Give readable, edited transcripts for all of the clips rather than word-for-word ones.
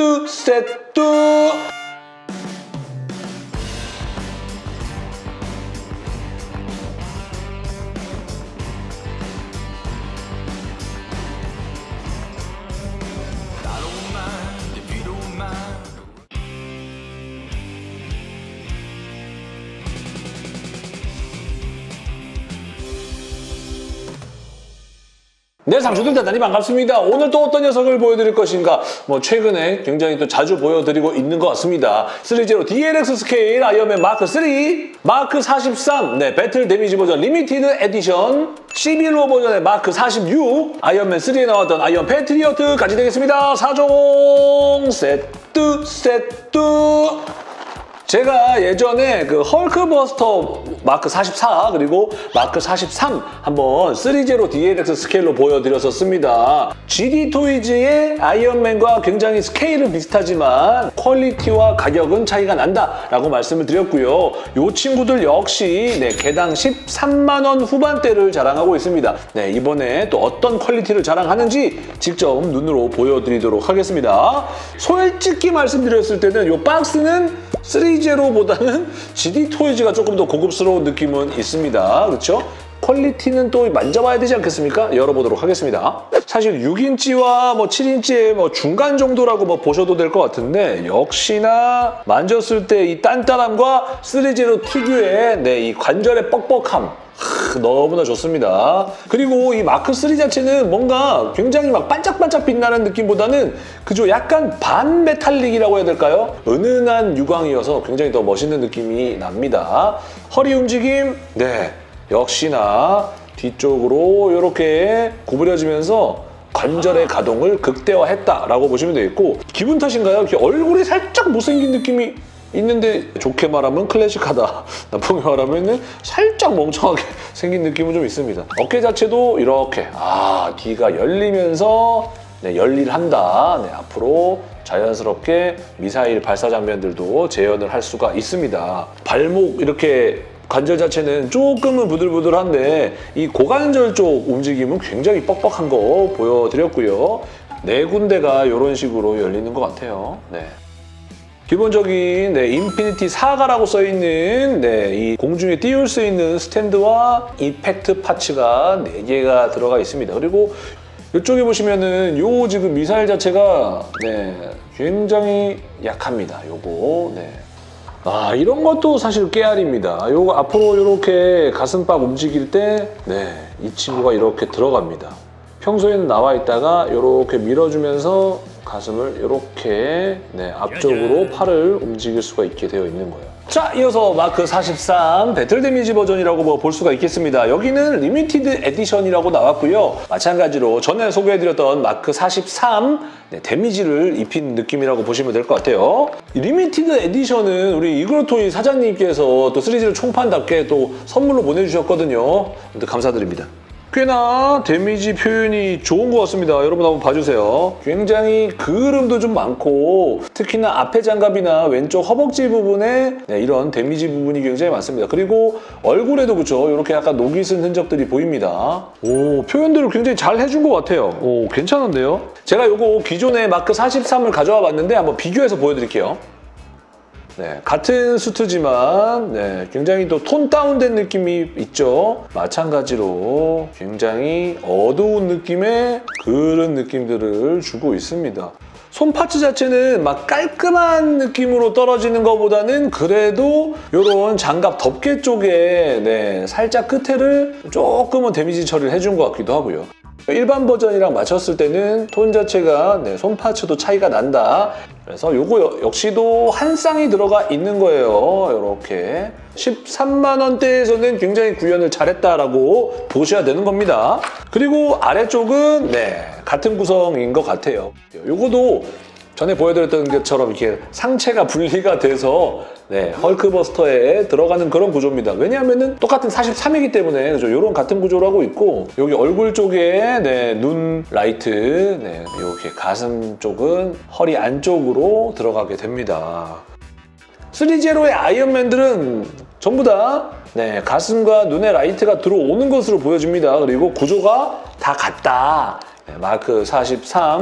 세트. 네, 상추들 대단히 반갑습니다. 오늘 또 어떤 녀석을 보여드릴 것인가? 최근에 굉장히 또 자주 보여드리고 있는 것 같습니다. 3제로 DLX 스케일 아이언맨 마크 3, 마크 43, 네, 배틀 데미지 버전 리미티드 에디션, 시빌워 버전의 마크 46, 아이언맨 3에 나왔던 아이언 패트리어트까지 되겠습니다. 4종 세트. 제가 예전에 그 헐크버스터 마크 44 그리고 마크 43 한번 3제로 DLX 스케일로 보여드렸었습니다. GD 토이즈의 아이언맨과 굉장히 스케일은 비슷하지만 퀄리티와 가격은 차이가 난다라고 말씀을 드렸고요. 이 친구들 역시 네, 개당 13만 원 후반대를 자랑하고 있습니다. 네, 이번에 또 어떤 퀄리티를 자랑하는지 직접 눈으로 보여드리도록 하겠습니다. 솔직히 말씀드렸을 때는 이 박스는 3제로보다는 GD 토이즈가 조금 더 고급스러운 느낌은 있습니다. 그렇죠? 퀄리티는 또 만져봐야 되지 않겠습니까? 열어보도록 하겠습니다. 사실 6인치와 7인치의 중간 정도라고 보셔도 될 것 같은데 역시나 만졌을 때 이 단단함과 3제로 특유의 네, 이 관절의 뻑뻑함 너무나 좋습니다. 그리고 이 마크 3 자체는 뭔가 굉장히 막 반짝반짝 빛나는 느낌보다는 그저 약간 반메탈릭이라고 해야 될까요? 은은한 유광이어서 굉장히 더 멋있는 느낌이 납니다. 허리 움직임, 네, 역시나 뒤쪽으로 이렇게 구부려지면서 관절의 가동을 극대화했다라고 보시면 되겠고, 기분 탓인가요? 이렇게 얼굴이 살짝 못생긴 느낌이 있는데 좋게 말하면 클래식하다, 나쁘게 말하면 살짝 멍청하게 생긴 느낌은 좀 있습니다. 어깨 자체도 이렇게 뒤가 열리면서 네, 열일한다. 네, 앞으로 자연스럽게 미사일 발사 장면들도 재현을 할 수가 있습니다. 발목 이렇게 관절 자체는 조금은 부들부들한데 이 고관절 쪽 움직임은 굉장히 뻑뻑한 거 보여드렸고요. 네 군데가 이런 식으로 열리는 것 같아요. 네. 기본적인 네, 인피니티 사가라고 써있는 네, 이 공중에 띄울 수 있는 스탠드와 이펙트 파츠가 4개가 들어가 있습니다. 그리고 이쪽에 보시면은 요 지금 미사일 자체가 네, 굉장히 약합니다. 요거 네. 이런 것도 사실 깨알입니다. 요거 앞으로 이렇게 가슴팍 움직일 때 네, 이 친구가 이렇게 들어갑니다. 평소에는 나와 있다가 이렇게 밀어주면서 가슴을 이렇게 네, 앞쪽으로 팔을 움직일 수가 있게 되어 있는 거예요. 자, 이어서 마크 43 배틀 데미지 버전이라고 볼 수가 있겠습니다. 여기는 리미티드 에디션이라고 나왔고요. 마찬가지로 전에 소개해드렸던 마크 43 네, 데미지를 입힌 느낌이라고 보시면 될 것 같아요. 이 리미티드 에디션은 우리 이그로토이 사장님께서 또 3제로 총판답게 또 선물로 보내주셨거든요. 감사드립니다. 꽤나 데미지 표현이 좋은 것 같습니다. 여러분 한번 봐주세요. 굉장히 그을음도 좀 많고 특히나 앞에 장갑이나 왼쪽 허벅지 부분에 네, 이런 데미지 부분이 굉장히 많습니다. 그리고 얼굴에도 그렇죠. 이렇게 약간 녹이 쓴 흔적들이 보입니다. 오, 표현들을 굉장히 잘 해준 것 같아요. 오, 괜찮은데요? 제가 요거 기존의 마크 43을 가져와 봤는데 한번 비교해서 보여드릴게요. 네, 같은 수트지만 네, 굉장히 또 톤 다운된 느낌이 있죠. 마찬가지로 굉장히 어두운 느낌의 그런 느낌들을 주고 있습니다. 손 파츠 자체는 막 깔끔한 느낌으로 떨어지는 것보다는 그래도 이런 장갑 덮개 쪽에 네, 살짝 끝에를 조금은 데미지 처리를 해준 것 같기도 하고요. 일반 버전이랑 맞췄을 때는 톤 자체가 네, 손 파츠도 차이가 난다. 그래서 요거 역시도 한 쌍이 들어가 있는 거예요. 이렇게 13만 원대에서는 굉장히 구현을 잘했다라고 보셔야 되는 겁니다. 그리고 아래쪽은 네, 같은 구성인 것 같아요. 요거도 전에 보여드렸던 것처럼 이렇게 상체가 분리가 돼서 네, 헐크버스터에 들어가는 그런 구조입니다. 왜냐하면 똑같은 43이기 때문에 그죠? 이런 같은 구조로 하고 있고 여기 얼굴 쪽에 네, 눈 라이트, 네, 이렇게 가슴 쪽은 허리 안쪽으로 들어가게 됩니다. 3제로의 아이언맨들은 전부 다 네, 가슴과 눈에 라이트가 들어오는 것으로 보여집니다. 그리고 구조가 다 같다. 네, 마크 43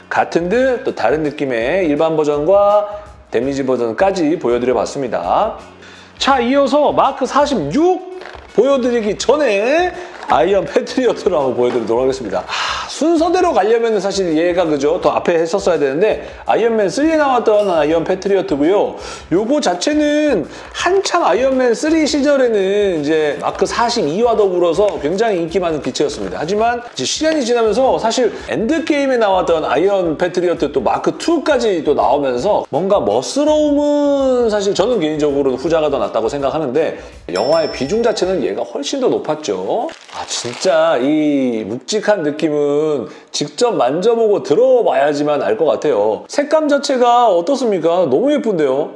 같은 듯 또 다른 느낌의 일반 버전과 데미지 버전까지 보여드려봤습니다. 자, 이어서 마크 46 보여드리기 전에 아이언 패트리어트를 한번 보여드리도록 하겠습니다. 순서대로 가려면 사실 얘가 그죠? 더 앞에 했었어야 되는데 아이언맨 3에 나왔던 아이언 패트리어트고요. 요거 자체는 한창 아이언맨 3 시절에는 이제 마크 42와 더불어서 굉장히 인기 많은 기체였습니다. 하지만 이제 시간이 지나면서 사실 엔드게임에 나왔던 아이언 패트리어트 또 마크 2까지 또 나오면서 뭔가 멋스러움은 사실 저는 개인적으로 후자가 더 낫다고 생각하는데 영화의 비중 자체는 얘가 훨씬 더 높았죠. 진짜 이 묵직한 느낌은 직접 만져보고 들어봐야지만 알 것 같아요. 색감 자체가 어떻습니까? 너무 예쁜데요?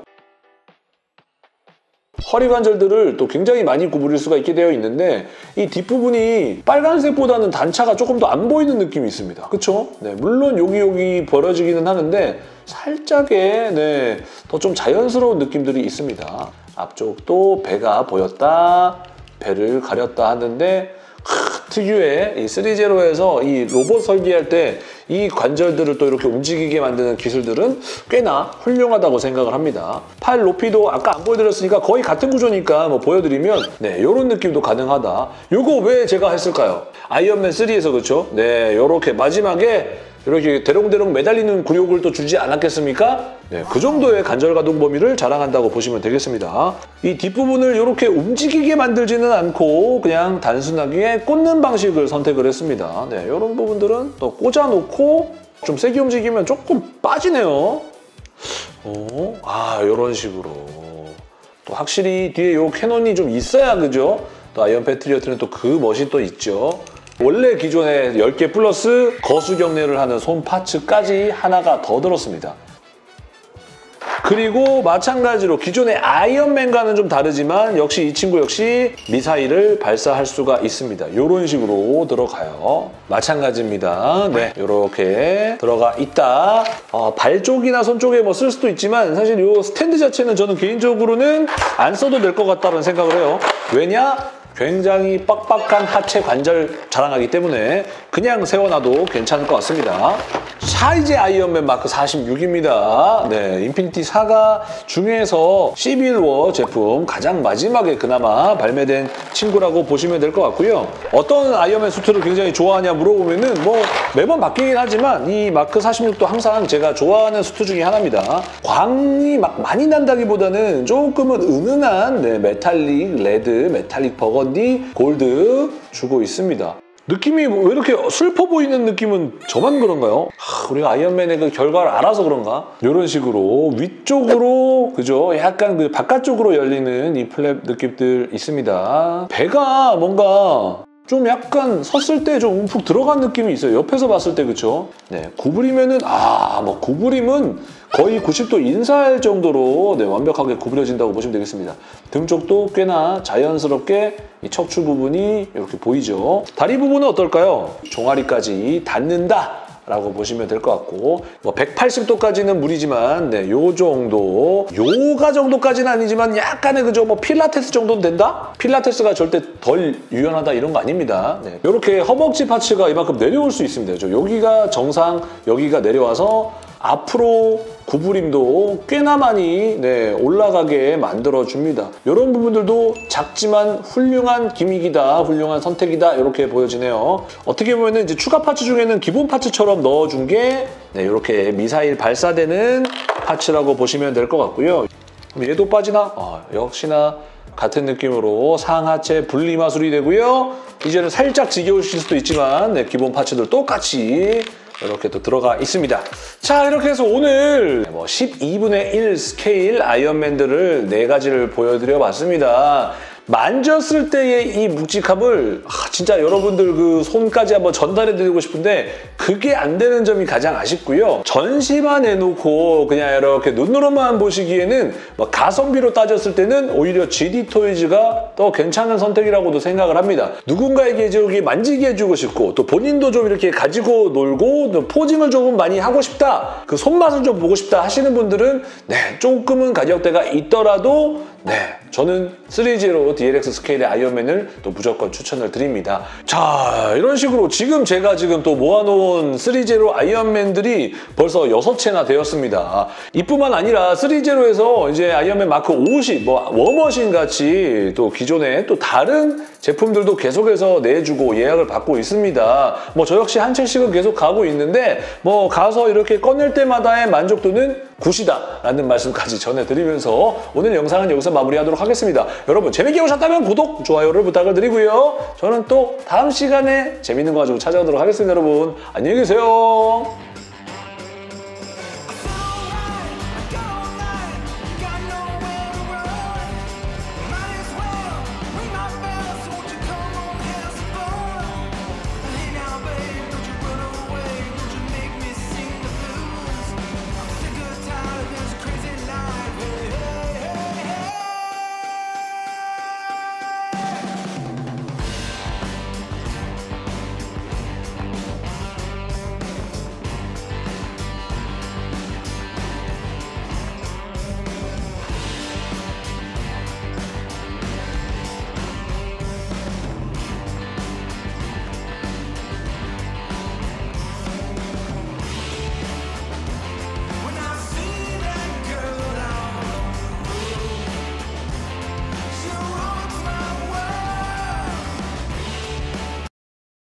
허리 관절들을 또 굉장히 많이 구부릴 수가 있게 되어 있는데 이 뒷부분이 빨간색보다는 단차가 조금 더 안 보이는 느낌이 있습니다. 그쵸? 네, 물론 여기 벌어지기는 하는데 살짝의 더 좀 자연스러운 느낌들이 있습니다. 앞쪽도 배가 보였다, 배를 가렸다 하는데 특유의 이 3제로에서 이 로봇 설계할 때 이 관절들을 또 이렇게 움직이게 만드는 기술들은 꽤나 훌륭하다고 생각을 합니다. 팔 높이도 아까 안 보여드렸으니까 거의 같은 구조니까 뭐 보여드리면 이런 느낌도 가능하다. 요거 왜 제가 했을까요? 아이언맨 3에서 그렇죠? 네, 요렇게 마지막에 이렇게 대롱대롱 매달리는 굴욕을 또 주지 않았겠습니까? 네, 그 정도의 관절 가동 범위를 자랑한다고 보시면 되겠습니다. 이 뒷부분을 이렇게 움직이게 만들지는 않고 그냥 단순하게 꽂는 방식을 선택을 했습니다. 네, 이런 부분들은 또 꽂아놓고 좀 세게 움직이면 조금 빠지네요. 이런 식으로. 또 확실히 뒤에 요 캐논이 좀 있어야 그죠? 또 아이언 패트리어트는 또 그 멋이 또 있죠. 원래 기존에 10개 플러스 거수 경례를 하는 손 파츠까지 하나가 더 들었습니다. 그리고 마찬가지로 기존의 아이언맨과는 좀 다르지만 역시 이 친구 역시 미사일을 발사할 수가 있습니다. 이런 식으로 들어가요. 마찬가지입니다. 네, 이렇게 들어가 있다. 발 쪽이나 손 쪽에 뭐 쓸 수도 있지만 사실 이 스탠드 자체는 저는 개인적으로는 안 써도 될 것 같다는 생각을 해요. 왜냐? 굉장히 빡빡한 하체 관절 자랑하기 때문에 그냥 세워놔도 괜찮을 것 같습니다. 자, 이제 아이언맨 마크 46입니다. 네, 인피니티 사가 중에서 시빌워 제품 가장 마지막에 그나마 발매된 친구라고 보시면 될 것 같고요. 어떤 아이언맨 수트를 굉장히 좋아하냐 물어보면은 뭐 매번 바뀌긴 하지만 이 마크 46도 항상 제가 좋아하는 수트 중에 하나입니다. 광이 막 많이 난다기보다는 조금은 은은한 메탈릭 레드, 메탈릭 버건디, 골드 주고 있습니다. 느낌이 왜 이렇게 슬퍼 보이는 느낌은 저만 그런가요? 우리가 아이언맨의 그 결과를 알아서 그런가? 이런 식으로 위쪽으로 그죠? 약간 그 바깥쪽으로 열리는 이 플랩 느낌들 있습니다. 배가 뭔가 좀 약간 섰을 때 좀 움푹 들어간 느낌이 있어요. 옆에서 봤을 때 그쵸? 네, 구부리면은 뭐 구부림은 거의 90도 인사할 정도로 완벽하게 구부려진다고 보시면 되겠습니다. 등 쪽도 꽤나 자연스럽게 이 척추 부분이 이렇게 보이죠. 다리 부분은 어떨까요? 종아리까지 닿는다 라고 보시면 될 것 같고 뭐 180도까지는 무리지만 요 정도 요가 정도까지는 아니지만 약간의 그죠 뭐 필라테스 정도는 된다? 필라테스가 절대 덜 유연하다 이런 거 아닙니다. 이렇게 허벅지 파츠가 이만큼 내려올 수 있습니다. 그죠? 여기가 정상, 여기가 내려와서 앞으로 구부림도 꽤나 많이 올라가게 만들어줍니다. 이런 부분들도 작지만 훌륭한 기믹이다, 훌륭한 선택이다 이렇게 보여지네요. 어떻게 보면 이제 추가 파츠 중에는 기본 파츠처럼 넣어준 게 이렇게 미사일 발사되는 파츠라고 보시면 될 것 같고요. 얘도 빠지나? 역시나 같은 느낌으로 상하체 분리 마술이 되고요. 이제는 살짝 지겨우실 수도 있지만 기본 파츠들 똑같이 이렇게 또 들어가 있습니다. 자, 이렇게 해서 오늘 12분의 1 스케일 아이언맨들을 4가지를 보여드려 봤습니다. 만졌을 때의 이 묵직함을 진짜 여러분들 그 손까지 한번 전달해드리고 싶은데 그게 안 되는 점이 가장 아쉽고요. 전시만 해놓고 그냥 이렇게 눈으로만 보시기에는 가성비로 따졌을 때는 오히려 GD 토이즈가 더 괜찮은 선택이라고도 생각을 합니다. 누군가에게 저기 만지게 해주고 싶고 또 본인도 좀 이렇게 가지고 놀고 또 포징을 조금 많이 하고 싶다, 그 손맛을 좀 보고 싶다 하시는 분들은 조금은 가격대가 있더라도 네, 저는 3제로 DLX 스케일의 아이언맨을 또 무조건 추천을 드립니다. 자, 이런 식으로 제가 또 모아놓은 3제로 아이언맨들이 벌써 6채나 되었습니다. 이뿐만 아니라 3제로에서 이제 아이언맨 마크 50, 워머신 같이 또 기존에 또 다른 제품들도 계속해서 내주고 예약을 받고 있습니다. 저 역시 한 채씩은 계속 가고 있는데 가서 이렇게 꺼낼 때마다의 만족도는 굿이다라는 말씀까지 전해드리면서 오늘 영상은 여기서 마무리하도록 하겠습니다. 여러분 재밌게 보셨다면 구독, 좋아요를 부탁을 드리고요. 저는 또 다음 시간에 재밌는 거 가지고 찾아오도록 하겠습니다. 여러분 안녕히 계세요.